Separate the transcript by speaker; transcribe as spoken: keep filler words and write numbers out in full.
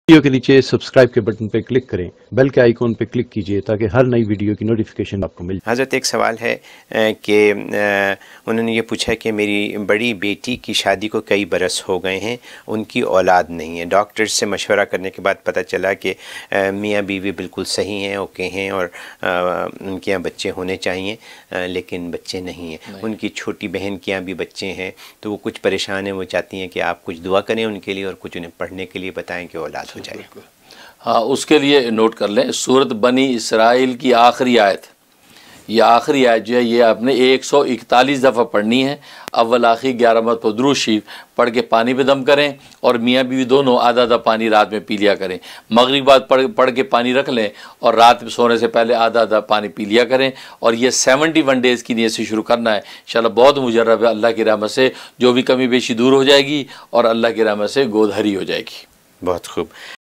Speaker 1: Video کے نیچے subscribe کے بٹن پہ کلک کریں، بیل کے آئیکن پہ کلک کیجئے تاکہ ہر نئی ویڈیو کی نوٹیفیکیشن آپ کو مل جائے۔
Speaker 2: حضرت ایک سوال ہے کہ انہوں نے یہ پوچھا کہ میری بڑی بیٹی کی شادی کو کئی برس ہو گئے ہیں، ان کی اولاد نہیں ہے، ڈاکٹر سے مشورہ کرنے کے بعد پتہ چلا کہ میاں بیوی بالکل صحیح ہیں، اوکے ہیں، اور ان کے یہاں بچے ہونے چاہیے لیکن بچے نہیں ہیں، ان کی چھوٹی بہن کے یہاں بھی بچے ہیں، تو وہ کچھ پریشان ہیں، وہ چاہتی ہیں کہ آپ کچھ دعا کریں ان کے لیے اور کچھ انہیں پڑھنے کے لیے بتائیں کہ اولاد ہو جائے۔
Speaker 3: ہاں، اس کے لیے نوٹ کر لیں سورۃ بنی اسرائیل کی آخری آیت، یہ آخری آیت جو ہے یہ آپ نے ایک سو اکتالیس دفعہ پڑھنی ہے، اول آخری گیارہ مرتبہ درود شریف پڑھ کے پانی پہ دم کریں، اور میاں بیوی دونوں آدھا آدھا پانی رات میں پی لیا کریں، مغرب بعد پڑھ پڑھ کے پانی رکھ لیں اور رات میں سونے سے پہلے آدھا آدھا پانی پی لیا کریں، اور یہ سیونٹی ون ڈیز کی نیت سے شروع کرنا ہے۔ انشاءاللہ بہت مجرب ہے، اللہ کی رحمت سے جو بھی کمی بیشی دور ہو جائے گی اور اللہ کی رحمت سے گود ہری ہو جائے گی۔
Speaker 2: بہت خوب۔